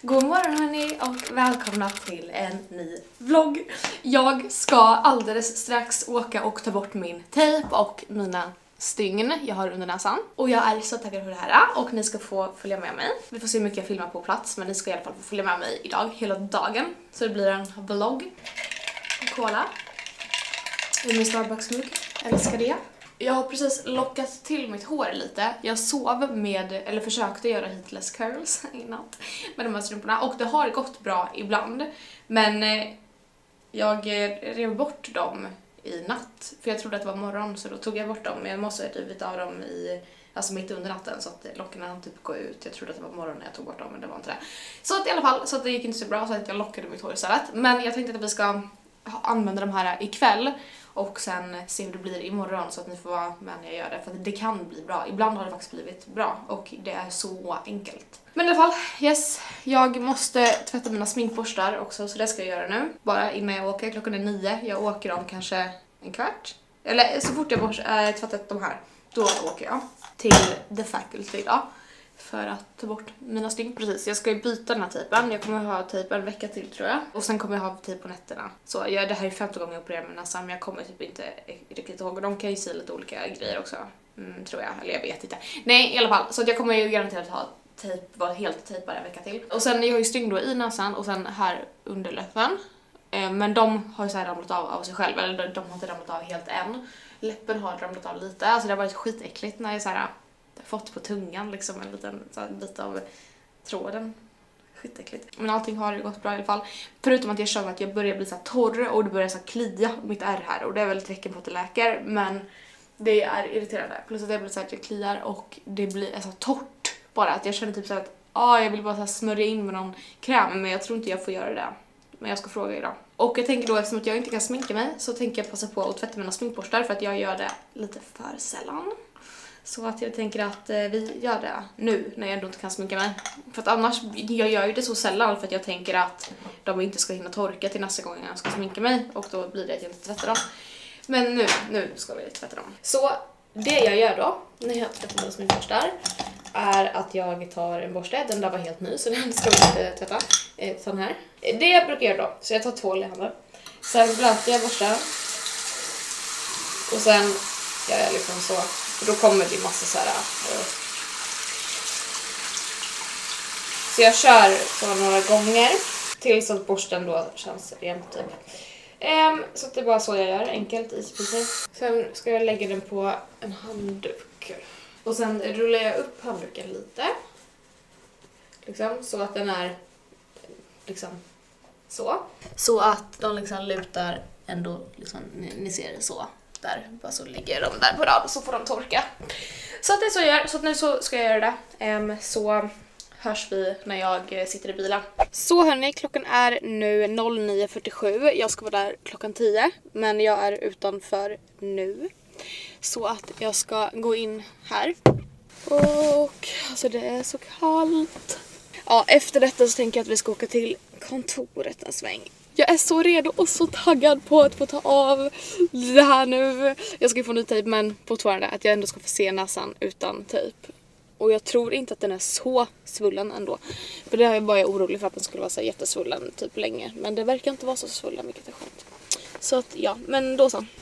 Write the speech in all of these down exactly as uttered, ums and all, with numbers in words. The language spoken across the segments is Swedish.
God morgon hörni och välkomna till en ny vlogg. Jag ska alldeles strax åka och ta bort min tejp och mina stygn jag har under näsan. Och jag är så taggad på det här och ni ska få följa med mig. Vi får se hur mycket jag filmar på plats, men ni ska i alla fall få följa med mig idag hela dagen. Så det blir en vlogg. Cola. Det är min Starbucks-mugg. Älskar det. Jag har precis lockat till mitt hår lite. Jag sov med, eller försökte göra heatless curls i natt med de här strumporna. Och det har gått bra ibland. Men jag rev bort dem i natt. För jag trodde att det var morgon, så då tog jag bort dem. Men jag måste ha rivit av dem i, alltså mitt under natten, så att lockarna hann typ gå ut. Jag trodde att det var morgon när jag tog bort dem, men det var inte det. Så att i alla fall, så att det gick inte så bra, så att jag lockade mitt hår istället. Men jag tänkte att vi ska använda de här ikväll. Och sen se hur det blir imorgon, så att ni får vara med när jag gör det. För det kan bli bra. Ibland har det faktiskt blivit bra. Och det är så enkelt. Men i alla fall, yes. Jag måste tvätta mina sminkborstar också. Så det ska jag göra nu. Bara innan jag åker. Klockan är nio. Jag åker om kanske en kvart. Eller så fort jag har äh, tvättat de här, då åker jag till The Faculty idag. För att ta bort mina stygn. Precis, jag ska ju byta den här tejpen. Jag kommer ha tejp en vecka till tror jag. Och sen kommer jag ha tejp på nätterna. Så jag, det här är femte gången jag opererar med näsan. Men jag kommer typ inte riktigt ihåg. Och de kan ju se lite olika grejer också. Mm, tror jag, eller jag vet inte. Nej, i alla fall. Så att jag kommer ju garanterat ha tejp, vara helt tejpad en vecka till. Och sen jag har ju stygn då i näsan och sen här under läppen. Eh, men de har ju så här ramlat av av sig själv. Eller de har inte ramlat av helt än. Läppen har ramlat av lite. Alltså det har varit skitäckligt när jag så här fått på tungan liksom en liten så här, bit av tråden. Skitäckligt. Men allting har gått bra i alla fall. Förutom att jag känner att jag börjar bli så här torr och det börjar så här klia mitt ärr här. Och det är väl ett tecken på att det läker. Men det är irriterande. Plus att det blir så här att jag kliar och det blir så torrt bara. Att jag känner typ så här att ah, jag vill bara så här smörja in med någon kräm. Men jag tror inte jag får göra det. Men jag ska fråga idag. Och jag tänker då, eftersom att jag inte kan sminka mig, så tänker jag passa på att tvätta mina sminkborstar. För att jag gör det lite för sällan. Så att jag tänker att eh, vi gör det nu när jag ändå inte kan sminka mig. För att annars, jag gör ju det så sällan för att jag tänker att de inte ska hinna torka till nästa gång jag ska sminka mig. Och då blir det att jag inte tvättar dem. Men nu, nu ska vi tvätta dem. Så det jag gör då, när jag tvättar mina sminkborstar, är att jag tar en borste. Den där var helt ny så den ska vi inte tvätta. Eh, sån här. Det jag brukar göra då, så jag tar tvål i handen. Sen blöter jag borsten. Och sen gör jag liksom så. Och då kommer det massa så här. Uh. Så jag kör så några gånger tills att borsten då känns rent typ. Um, så det är bara så jag gör, enkelt, easy peasy. Sen ska jag lägga den på en handduk. Och sen rullar jag upp handduken lite. Liksom, så att den är liksom så. Så att de liksom lutar ändå, liksom, ni, ni ser det så. Där, bara så ligger de där på rad och så får de torka. Så att det är så jag gör, så att nu så ska jag göra det. Um, så hörs vi när jag sitter i bilen. Så hörni, klockan är nu nio fyrtiosju. Jag ska vara där klockan tio, men jag är utanför nu. Så att jag ska gå in här. Och alltså det är så kallt. Ja, efter detta så tänker jag att vi ska åka till kontoret en sväng. Jag är så redo och så taggad på att få ta av det här nu. Jag ska få ny tejp, men fortfarande att jag ändå ska få se näsan utan tejp. Och jag tror inte att den är så svullen ändå. För det har jag bara orolig för att den skulle vara så jättesvullen typ länge. Men det verkar inte vara så svullen, vilket är skönt. Så att ja, men då så.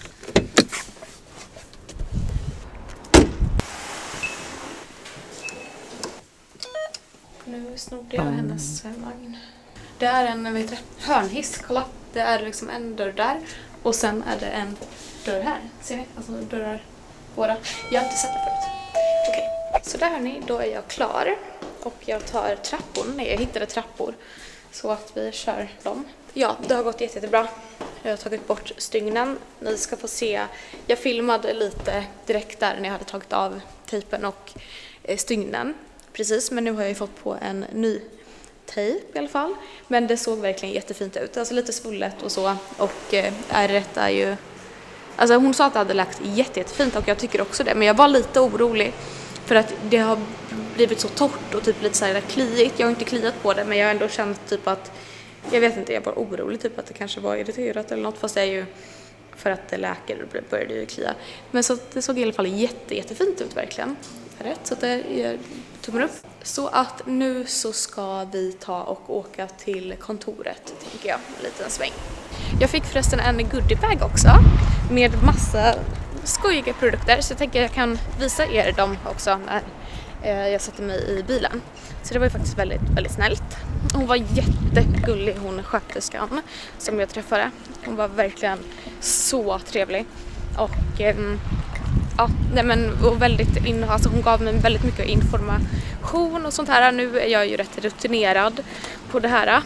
Nu snodde jag hennes vagn. Det är en, vet du, hörnhiss, kolla. Det är liksom en dörr där. Och sen är det en dörr här. Ser ni? Alltså dörrar båda. Jag har inte sett det förut. Okej, okay. Så där hörni, då är jag klar. Och jag tar trappor. Nej, jag hittade trappor. Så att vi kör dem. Ja, det har gått jätte, jättebra. Jag har tagit bort stygnen. Ni ska få se. Jag filmade lite direkt där när jag hade tagit av tejpen och stygnen. Precis, men nu har jag ju fått på en ny tejp i alla fall. Men det såg verkligen jättefint ut. Alltså lite svullet och så. Och eh, ärret är ju... Alltså hon sa att det hade lagt jätte, jättefint och jag tycker också det. Men jag var lite orolig för att det har blivit så torrt och typ lite så här kliigt. Jag har inte kliat på det, men jag har ändå känt typ att... Jag vet inte, jag var orolig typ att det kanske var irriterat eller något. Fast det är ju för att det läker och började ju klia. Men så det såg i alla fall jätte, jättefint ut verkligen. rätt, så det är tummen upp. Så att nu så ska vi ta och åka till kontoret, tänker jag, en liten sväng. Jag fick förresten en goodiebag också med massa skojiga produkter, så jag tänker jag kan visa er dem också när jag satte mig i bilen. Så det var ju faktiskt väldigt, väldigt snällt. Hon var jättegullig, hon sköterskan som jag träffade. Hon var verkligen så trevlig. Och ähm, ja, nej men och väldigt in, alltså hon gav mig väldigt mycket information och sånt här. Nu är jag ju rätt rutinerad på det här.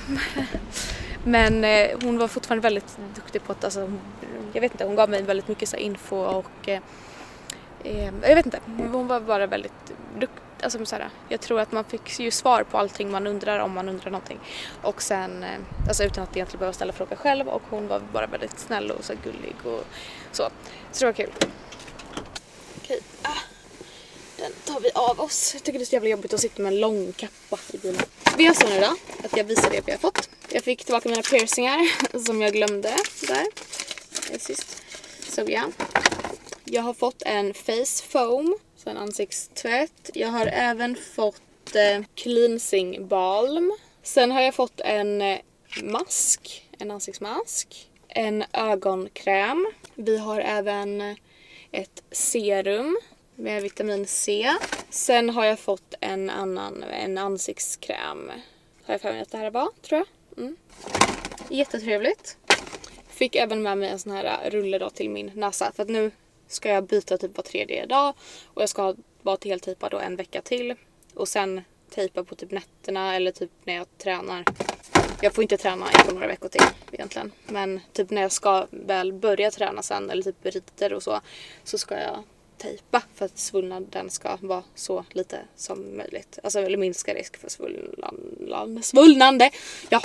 Men eh, hon var fortfarande väldigt duktig på att, alltså, jag vet inte, hon gav mig väldigt mycket så info och eh, eh, jag vet inte, hon var bara väldigt duktig. Alltså, så här, jag tror att man fick ju svar på allting man undrar om man undrar någonting. Och sen, alltså utan att egentligen behöva ställa frågor själv. Och hon var bara väldigt snäll och så gullig och så. Så det var kul. Okej, ah, den tar vi av oss. Jag tycker det är så jävla jobbigt att sitta med en lång kappa i bilen. Vi har så nu då, att jag visar det vi har fått. Jag fick tillbaka mina piercingar som jag glömde där. Sist. Så ja. Jag har fått en face foam. Så en ansiktstvätt. Jag har även fått eh, cleansing balm. Sen har jag fått en eh, mask. En ansiktsmask. En ögonkräm. Vi har även ett serum med vitamin C. Sen har jag fått en annan en ansiktskräm. Har jag för mig att det här var, tror jag. Mm. Jättetrevligt. Fick även med mig en sån här rulle då till min näsa. För att nu ska jag byta typ var tredje dag. Och jag ska vara till heltejpad då en vecka till. Och sen tejpa på typ nätterna eller typ när jag tränar. Jag får inte träna på några veckor till egentligen. Men typ när jag ska väl börja träna sen eller typ rider och så. Så ska jag tejpa för att svullnaden ska vara så lite som möjligt. Alltså eller minska risk för svullnande. Svullnande! Ja.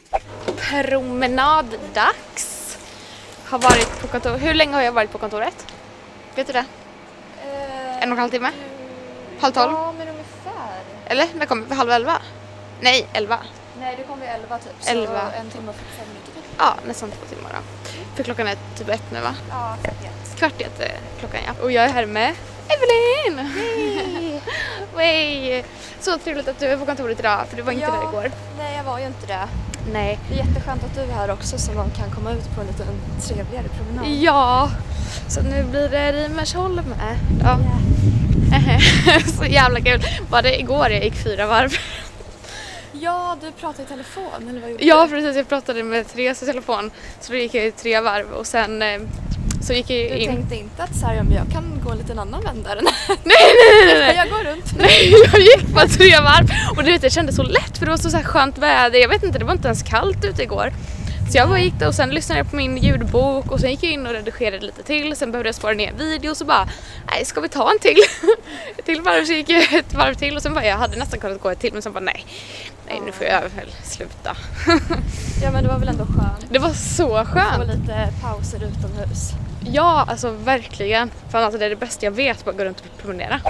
Promenaddags. Har varit på kontor. Hur länge har jag varit på kontoret? Vet du det? Uh, en och en halv timme? Halv tolv? Ja, men ungefär. Eller? När kom vi? För halv elva? Nej, elva. Nej, du kom vid elva typ. Så elva. En timme och fyrtiofem minuter typ. Ja, nästan två timmar då. För klockan är typ ett nu va? Ja, kvart i ett. Kvart i ett är klockan, ja. Och jag är här med Evelyn! Hej! Hej! Så trevligt att du är på kontoret idag, för du var inte ja, där igår. Nej, jag var ju inte det. Nej. Det är jätteskönt att du är här också så man kan komma ut på en liten trevligare promenad. Ja! Så nu blir det Rimersholm med. Ja. Yeah. Så jävla kul. Var det igår jag gick fyra varv? Ja, du pratade i telefon, eller vad gjorde Ja, du? precis. Jag pratade med Therese i telefon. Så då gick jag i tre varv och sen eh, så gick jag Du in. tänkte inte att så här, men jag kan gå en liten annan vända där. Nej, nej, nej, nej. Jag går runt. Nej, jag gick på tre varv. Och du vet, det kändes så lätt för det var så, så här skönt väder. Jag vet inte, det var inte ens kallt ute igår. Så jag bara gick där och sen lyssnade jag på min ljudbok och sen gick jag in och redigerade lite till. Sen behövde jag spara ner video och så bara, nej, ska vi ta en till? Ett till varv, så gick jag ett varv till och sen bara, jag hade nästan kunnat gå ett till men sen bara, nej, nej nu får jag väl sluta. Ja, men det var väl ändå skönt. Det var så skönt. Och lite pauser utomhus. Ja, alltså verkligen. Fan, alltså, det är det bästa jag vet, bara gå runt och promenera.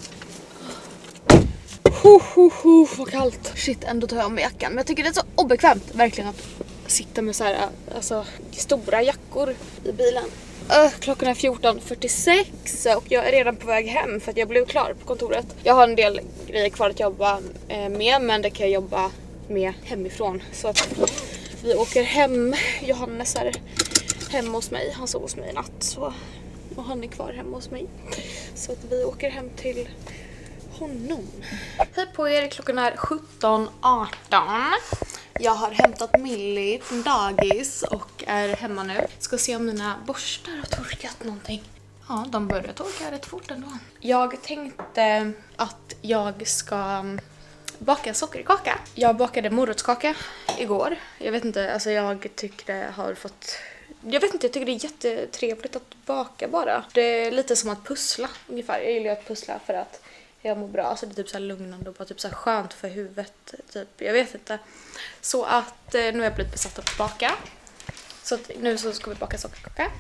Ho, ho, ho, vad kallt. Shit, ändå tar jag av mig jackan. Men jag tycker det är så obekvämt, verkligen, att sitta med så här, alltså, stora jackor i bilen. Uh, klockan är fjorton fyrtiosex och jag är redan på väg hem för att jag blev klar på kontoret. Jag har en del grejer kvar att jobba med, men det kan jag jobba med hemifrån. Så att vi åker hem. Johannes är hemma hos mig. Han sov hos mig i natt. Så, och han är kvar hemma hos mig. Så att vi åker hem till honom. Hej på er, klockan är sjutton arton. Jag har hämtat Millie från dagis och är hemma nu. Ska se om mina borstar har torkat någonting. Ja, de börjar torka rätt fort ändå. Jag tänkte att jag ska baka sockerkaka. Jag bakade morotskaka igår. Jag vet inte, alltså jag tycker det har fått... Jag vet inte, jag tycker det är jättetrevligt att baka bara. Det är lite som att pussla ungefär. Jag gillar att pussla för att jag mår bra. Alltså det är typ så här lugnande och bara typ så här skönt för huvudet. Typ. Jag vet inte. Så att eh, nu har jag blivit besatt av att baka. Så att nu så ska vi baka sockerkaka.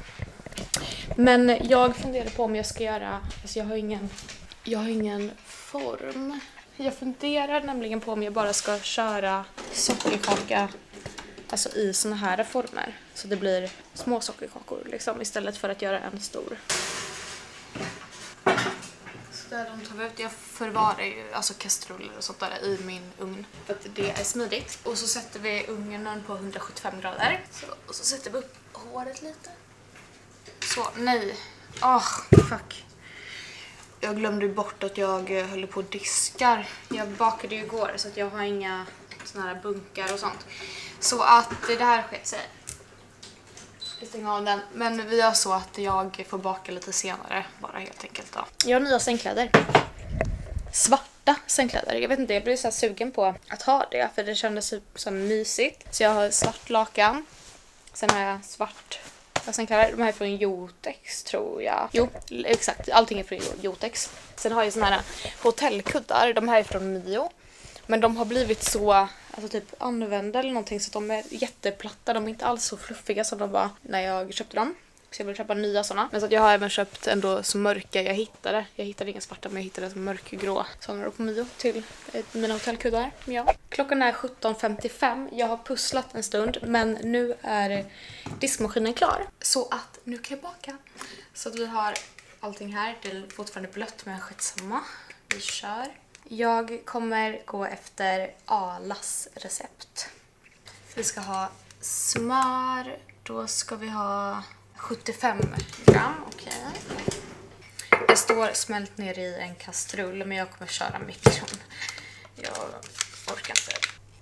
Men jag funderar på om jag ska göra... Alltså jag har ingen, jag har ingen form. Jag funderar nämligen på om jag bara ska köra sockerkaka alltså i såna här former. Så det blir små sockerkakor liksom, istället för att göra en stor. Så de tar ut. Jag förvarar ju alltså kastruller och sånt där i min ugn för att det är smidigt. Och så sätter vi ugnen på hundrasjuttiofem grader. Så, och så sätter vi upp håret lite. Så, nej. Åh, oh, fuck. Jag glömde bort att jag höll på att diskar. Jag bakade ju igår så att jag har inga såna här bunkar och sånt. Så att det här sker sig. Jag stänger av den. Men vi gör så att jag får baka lite senare. Bara helt enkelt då. Jag har nya sängkläder. Svarta sängkläder. Jag vet inte, jag blev så här sugen på att ha det. För det kändes så mysigt. Så jag har svart lakan. Sen har jag svart sängkläder. De här är från Jotex tror jag. Jo, exakt. Allting är från Jotex. Sen har jag såna här hotellkuddar. De här är från Mio. Men de har blivit så alltså typ använda eller någonting så att de är jätteplatta. De är inte alls så fluffiga som de var när jag köpte dem. Så jag vill köpa nya sådana. Men så att jag har även köpt ändå så mörka jag hittade. Jag hittade inga svarta men jag hittade så mörkgrå sådana på Mio till mina hotellkuddar. Ja. Klockan är sjutton femtiofem. Jag har pusslat en stund men nu är diskmaskinen klar. Så att nu kan jag baka. Så att vi har allting här. Det är fortfarande blött men skitsamma. Vi kör. Jag kommer gå efter Alas recept. Vi ska ha smör. Då ska vi ha sjuttiofem gram. Okej. Okay. Det står smält ner i en kastrull men jag kommer köra mikron. Jag orkar inte.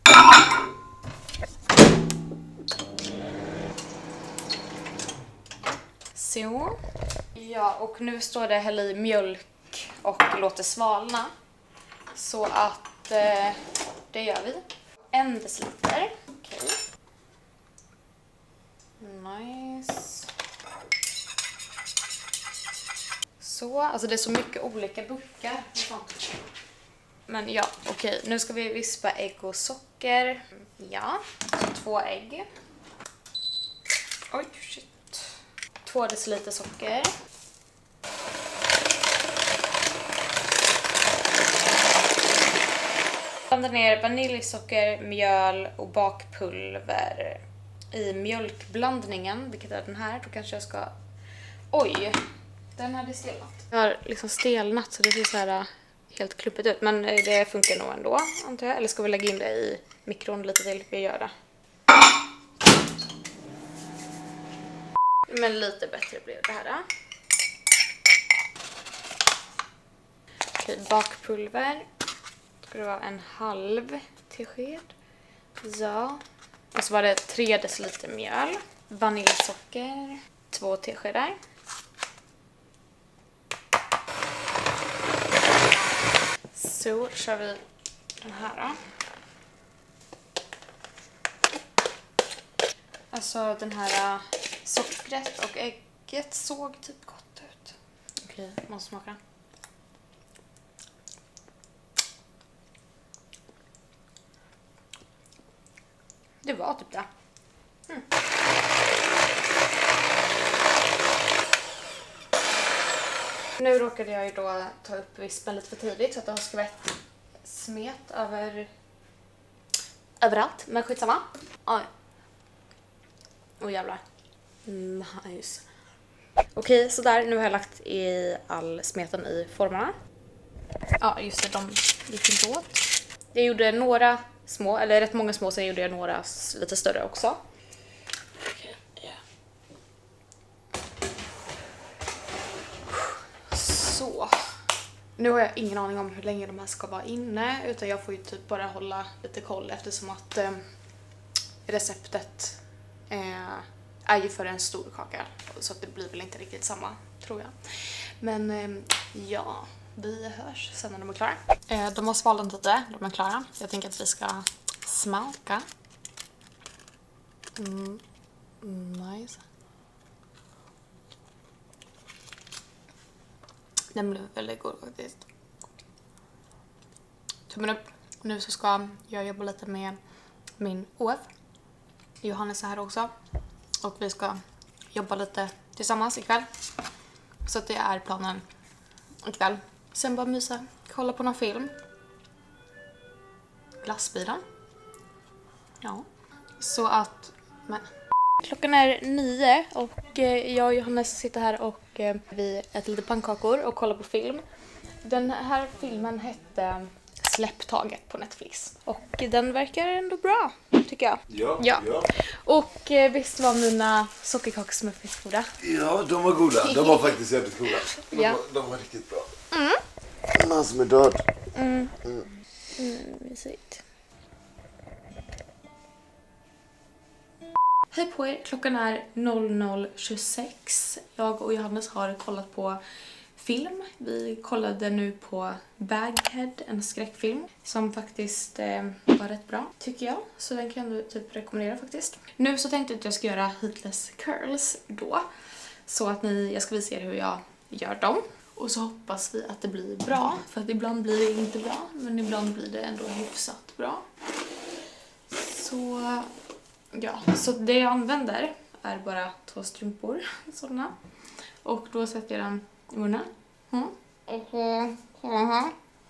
Så. Ja, och nu står det häll i mjölk och låter svalna. Så att eh, det gör vi. En deciliter. Okej. Okay. Nice. Så, alltså det är så mycket olika buckar. Men ja, okej. Okay. Nu ska vi vispa ägg och socker. Ja, två ägg. Oj, shit. Två deciliter socker. Blanda ner vaniljsocker, mjöl och bakpulver i mjölkblandningen, vilket är den här. Då kanske jag ska... Oj, den hade stelnat. Jag har liksom stelnat så det ser så här helt kluppigt ut. Men det funkar nog ändå, antar jag. Eller ska vi lägga in det i mikron lite till? Vi gör det. Men lite bättre blev det här. Okej, bakpulver. Ska det vara en halv tesked. Ja. Och så var det tre deciliter mjöl. Vaniljsocker. Två teskedar. Så kör vi den här då. Alltså den här sockret och ägget såg typ gott ut. Okej, måste smaka. Det var typ det. Mm. Nu råkade jag ju då ta upp vispen lite för tidigt så att det har skvätt smet över överallt. Men skitsamma. Oj. Åh jävlar. Nice. Okej, så där. Nu har jag lagt i all smeten i formarna. Ja, just det. De gick inte åt. Jag gjorde några små, eller rätt många små, sen gjorde jag några lite större också. Okay, yeah. Så. Nu har jag ingen aning om hur länge de här ska vara inne, utan jag får ju typ bara hålla lite koll eftersom att eh, receptet eh, är ju för en stor kaka. Så att det blir väl inte riktigt samma, tror jag. Men eh, ja... Vi hörs sen när de är klara. Eh, de har svalnat lite, de är klara. Jag tänker att vi ska smaka. Mm. Nice. Den blev väldigt god faktiskt. Tummen upp. Nu så ska jag jobba lite med min O F. Johannes är här också. Och vi ska jobba lite tillsammans ikväll. Så att det är planen ikväll. Sen bara mysa, kolla på någon film. Glassbilen. Ja. Så att, men... Klockan är nio och jag och Johannes sitter här och vi äter lite pannkakor och kollar på film. Den här filmen hette Släpptaget på Netflix. Och den verkar ändå bra, tycker jag. Ja, ja. ja. Och eh, visst var mina sockerkaksmuffins goda? Ja, de var goda. De var faktiskt jävligt goda. De, ja. var, de var riktigt bra. Mm. Någon som är död. Mm. Mm. Mm, mysigt. Hej på er, klockan är noll noll tjugosex. Jag och Johannes har kollat på film. Vi kollade nu på Baghead, en skräckfilm som faktiskt eh, var rätt bra, tycker jag. Så den kan du typ rekommendera faktiskt. Nu så tänkte jag att jag ska göra heatless curls då. Så att ni, jag ska visa er hur jag gör dem. Och så hoppas vi att det blir bra. För att ibland blir det inte bra, men ibland blir det ändå hyfsat bra. Så ja, så det jag använder är bara två strumpor, sådana. Och då sätter jag den i munnen. Mm. Och så här.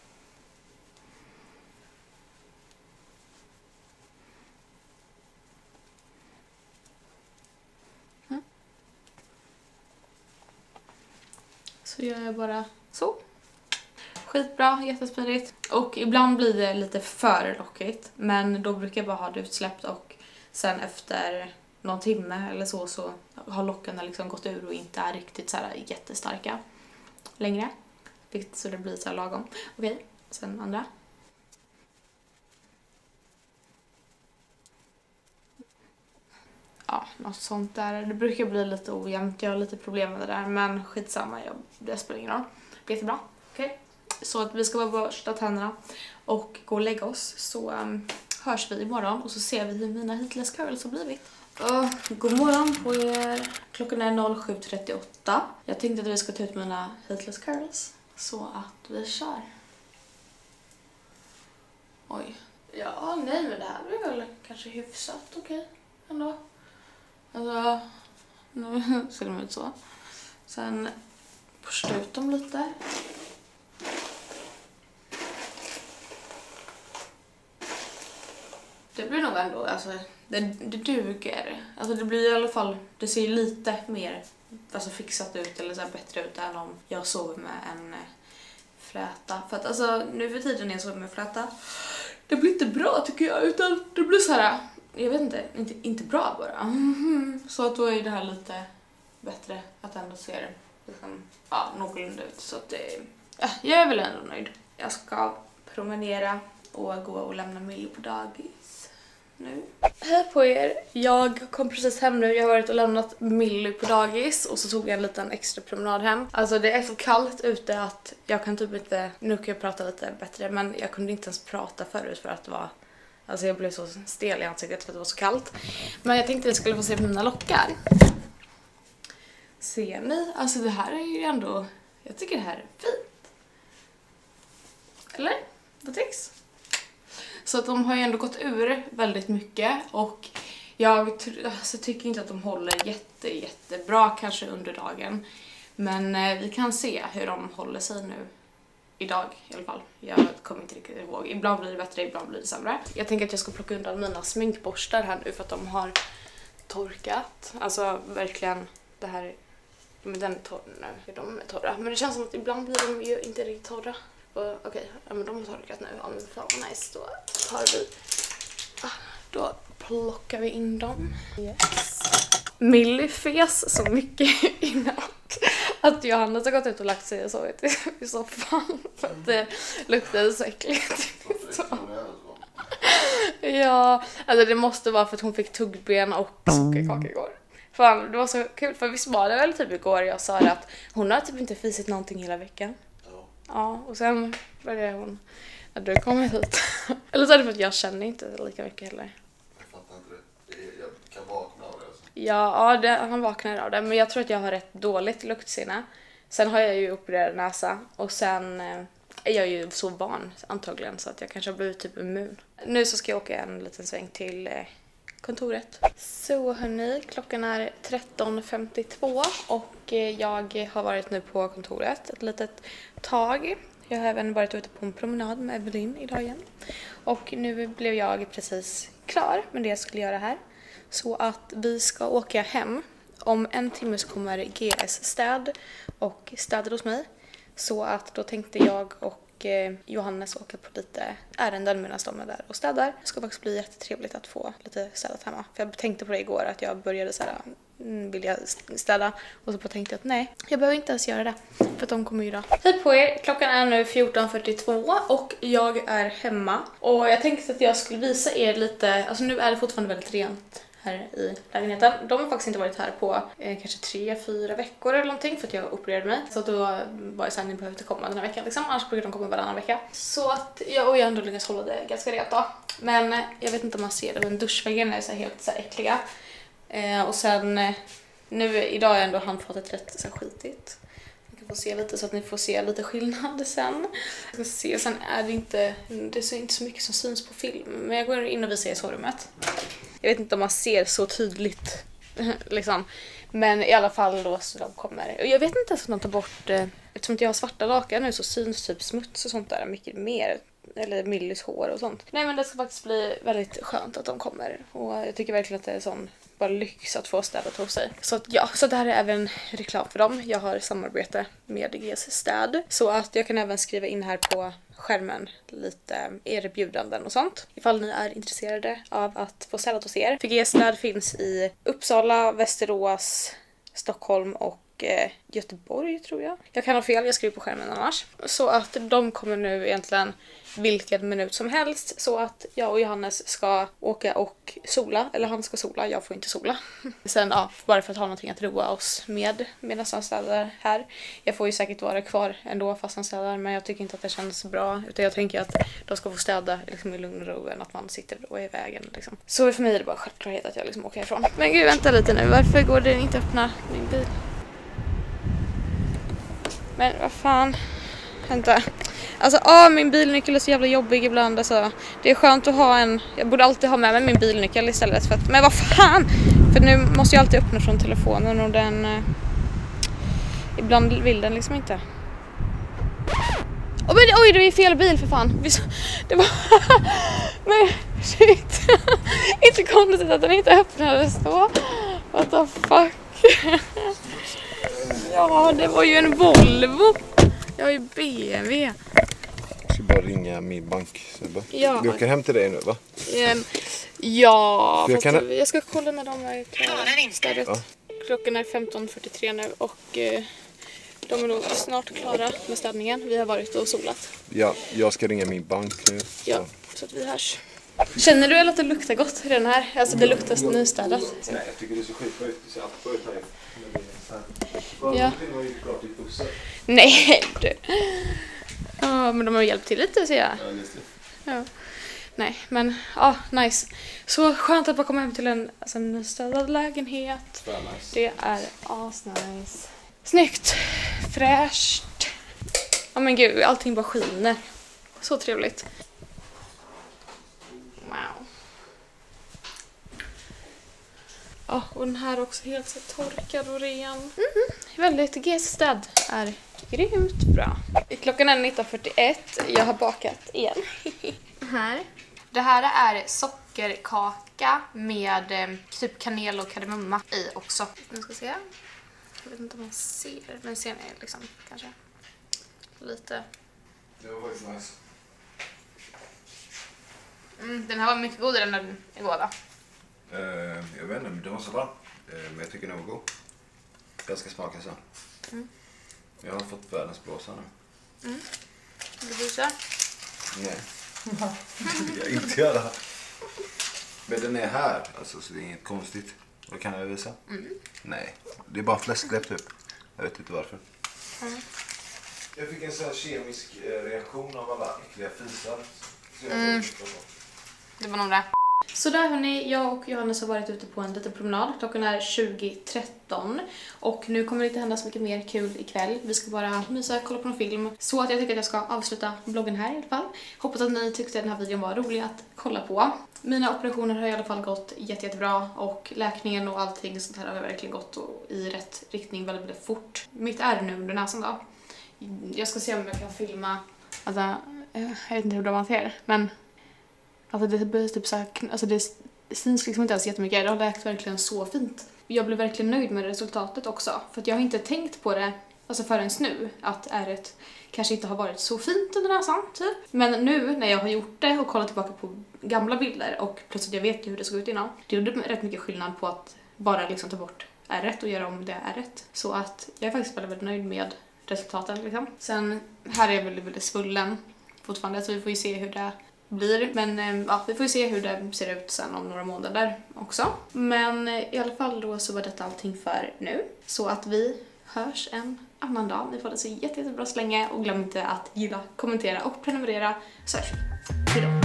Mm. Så gör jag bara så. Skitbra, jättesmidigt. Och ibland blir det lite för lockigt. Men då brukar jag bara ha det utsläppt och sen efter någon timme eller så så har lockarna liksom gått ur och inte är riktigt så här jättestarka längre. Så det blir så här lagom. Okej, sen andra. Ja, något sånt där. Det brukar bli lite ojämnt. Jag har lite problem med det där. Men skitsamma, jag, det spelar ingen roll. Jättebra. Okej. Okay. Så att vi ska bara borsta tänderna och gå och lägga oss. Så um, hörs vi imorgon och så ser vi hur mina heatless curls har blivit. Uh, god morgon på er. Klockan är noll sju trettioåtta. Jag tänkte att vi ska ta ut mina heatless curls. Så att vi kör. Oj. Ja, nej men det här blir väl kanske hyfsat okej. Okay. Ändå. Alltså, nu ser de ut så. Sen borsta ut dem lite. Det blir nog ändå, alltså, det, det duger. Alltså det blir i alla fall, det ser lite mer alltså, fixat ut eller så här, bättre ut än om jag sover med en fläta. För att alltså, nu för tiden när jag sover med fläta, det blir inte bra tycker jag, utan det blir så här, jag vet inte, inte, inte bra bara. Mm. Så att då är det här lite bättre att ändå se liksom, ja, någorlunda ut. Så att det, ja, jag är väl ändå nöjd. Jag ska promenera och gå och lämna Millie på dagis nu. Hej på er! Jag kom precis hem nu. Jag har varit och lämnat Millie på dagis och så tog jag en liten extra promenad hem. Alltså det är så kallt ute att jag kan typ inte, nu kan jag prata lite bättre, men jag kunde inte ens prata förut för att det var, alltså jag blev så stel i ansiktet för att det var så kallt. Men jag tänkte att jag skulle få se mina lockar. Ser ni? Alltså det här är ju ändå, jag tycker det här är fint. Eller? Vad tycks? Så att de har ju ändå gått ur väldigt mycket och jag alltså, tycker inte att de håller jätte, jättebra kanske under dagen. Men eh, vi kan se hur de håller sig nu idag i alla fall. Jag kommer inte riktigt ihåg. Ibland blir det bättre, ibland blir det sämre. Jag tänker att jag ska plocka undan mina sminkborstar här nu för att de har torkat. Alltså verkligen det här, men den är torr nu. De är torra. Men det känns som att ibland blir de ju inte riktigt torra. Okej, okay, ja, men de har torkat nu. Ja, men fan vad nice. Då tar vi... Då plockar vi in dem. Yes. Millie fes så mycket innan att Johannes har gått ut och lagt sig och sovit i soffan. För att det luktade så äckligt. Så. Ja, alltså det måste vara för att hon fick tuggben och sockerkaka igår. Fan, det var så kul. För visst var det väl typ igår jag sa det att hon har typ inte fisit någonting hela veckan. Ja, och sen började hon när du kommer hit. Eller så är det för att jag känner inte lika mycket heller. Jag fattar inte det. Jag kan vakna av det alltså. Ja, ja det, han vaknar av det. Men jag tror att jag har rätt dåligt luktsinne. Sen har jag ju opererad näsa. Och sen eh, är jag ju så van antagligen så att jag kanske har blivit typ immun. Nu så ska jag åka en liten sväng till eh, kontoret. Så hörni, klockan är tretton femtiotvå och jag har varit nu på kontoret ett litet tag. Jag har även varit ute på en promenad med Evelyn idag igen. Och nu blev jag precis klar med det jag skulle göra här. Så att vi ska åka hem. Om en timme så kommer G S städ och städar hos mig. Så att då tänkte jag och eh, Johannes åka på lite ärenden medan de är där och städar. Det ska faktiskt bli jättetrevligt att få lite städat hemma. För jag tänkte på det igår att jag började så här, mm, vilja städa. Och så tänkte jag att nej, jag behöver inte ens göra det. För att de kommer ju då. Hej på er, klockan är nu fjorton fyrtiotvå och jag är hemma. Och jag tänkte att jag skulle visa er lite, alltså nu är det fortfarande väldigt rent här i lägenheten. De har faktiskt inte varit här på eh, kanske tre, fyra veckor eller någonting för att jag opererade mig. Så då var jag såhär, ni behöver inte komma den här veckan liksom. Annars brukar de komma varannan vecka. Så att jag, och jag ändå lyckas hålla det ganska rent då. Men eh, jag vet inte om man ser det, men duschväggarna är så här helt så här äckliga. Eh, och sen eh, nu idag är ändå handfatet rätt så här skitigt. Jag kan få se lite så att ni får se lite skillnad sen. Jag ska se, sen är det inte, det är så, inte så mycket som syns på film. Men jag går in och visar er sovrummet. Jag vet inte om man ser så tydligt liksom. Men i alla fall då så de kommer. Och jag vet inte ens om de tar bort, eh, eftersom jag har svarta lakan nu så syns typ smuts och sånt där mycket mer. Eller Millys hår och sånt. Nej, men det ska faktiskt bli väldigt skönt att de kommer. Och jag tycker verkligen att det är sån bara lyx att få städat hos sig. Så att, ja, så det här är även reklam för dem. Jag har samarbete med G S Städ. Så att jag kan även skriva in här på skärmen lite erbjudanden och sånt. Ifall ni är intresserade av att få städat hos er. För G S Städ finns i Uppsala, Västerås, Stockholm och eh, Göteborg tror jag. Jag kan ha fel, jag skriver på skärmen annars. Så att de kommer nu egentligen vilken minut som helst så att jag och Johannes ska åka och sola, eller han ska sola, jag får inte sola. Sen ja, bara för att ha någonting att roa oss med medan han städar här. Jag får ju säkert vara kvar ändå fast han städar, men jag tycker inte att det känns bra, utan jag tänker att de ska få städa liksom i lugn och ro än att man sitter och är i vägen liksom. Så för mig är det bara självklarhet att jag liksom åker ifrån. Men gud, vänta lite nu, varför går det inte att öppna min bil? Men vad fan, vänta. Alltså, ja, min bilnyckel är så jävla jobbig ibland. Alltså, det är skönt att ha en... Jag borde alltid ha med mig min bilnyckel istället för att... Men vad fan! För nu måste jag alltid öppna från telefonen och den... Eh, ibland vill den liksom inte. Oh, men, oj, det är fel bil för fan. Det var... Men shit. Inte konstigt att den inte öppnades då. What the fuck? Ja, det var ju en Volvo. Jag är ju B M W. Jag ska bara ringa min bank. Ja. Vi åker hem till dig nu, va? Um, ja, jag, kan... jag ska kolla när de är klara. Ja. Klockan är femton fyrtiotre nu och uh, de är nog snart klara med städningen. Vi har varit och solat. Ja, jag ska ringa min bank nu. Så. Ja, så att vi hörs. Känner du att det luktar gott i den här? Alltså det luktar nystädat. Nej, jag tycker det är så skitbra ut. Det ser allt bra ut här. Ja. Nej, du. Ja, men de har hjälpt till lite, ser jag. Ja, just det. Ja. Nej, men ja, nice. Så skönt att bara komma hem till en, alltså, en nystädad lägenhet. Det är nice. Det är asnice. Snyggt. Fräscht. Ja, men gud, allting bara skiner. Så trevligt. Wow. Ja, och den här är också helt så torkad och ren. Mm-hmm. Väldigt G S Städ är grymt bra. Klockan är nitton fyrtioett. Jag har bakat igen. Här. Det här är sockerkaka med eh, typ kanel och kardemumma i också. Nu ska se. Jag vet inte om man ser, men ser ni liksom kanske lite. Det var faktiskt nice. Mm, den här var mycket godare än den igår, va? Uh, jag vet inte, men det var så bra. Uh, men jag tycker den var god. Jag ska smaka sen. Mm. Jag har fått världens blåsa nu. Mm. Vill du visa? Nej. Det vill jag inte göra. Men den är här, alltså, så det är inget konstigt. Vad kan jag visa? Mm. Nej, det är bara fläskläpp typ. Jag vet inte varför. Mm. Jag fick en sån här kemisk reaktion av alla äckliga fisar. Mm. Det var nog det. Så där hörni, jag och Johannes har varit ute på en liten promenad. Klockan är tjugo tretton och nu kommer det inte hända så mycket mer kul ikväll. Vi ska bara mysa, kolla på en film. Så att jag tycker att jag ska avsluta vloggen här i alla fall. Hoppas att ni tyckte den här videon var rolig att kolla på. Mina operationer har i alla fall gått jätte, jättebra och läkningen och allting sånt här har verkligen gått i rätt riktning väldigt, väldigt fort. Mitt är nu under näsan då. Jag ska se om jag kan filma, alltså, jag vet inte hur man ser, men alltså det blir typ så här, alltså det syns liksom inte ens jättemycket. Det har läkt verkligen så fint. Jag blev verkligen nöjd med resultatet också. För att jag har inte tänkt på det alltså förrän nu, att ärret kanske inte har varit så fint under näsan typ. Men nu när jag har gjort det och kollat tillbaka på gamla bilder och plötsligt jag vet hur det såg ut innan, det gjorde rätt mycket skillnad på att bara liksom ta bort ärret och göra om det ärret. Så att jag är faktiskt väldigt, väldigt nöjd med resultaten liksom. Sen här är jag väldigt, väldigt svullen fortfarande, så vi får ju se hur det blir. Men ja, vi får ju se hur det ser ut sen om några månader också. Men i alla fall då så var detta allting för nu. Så att vi hörs en annan dag. Ni får det så jätte, jättebra så länge. Och glöm inte att gilla, kommentera och prenumerera. Så hörs vi. Hejdå!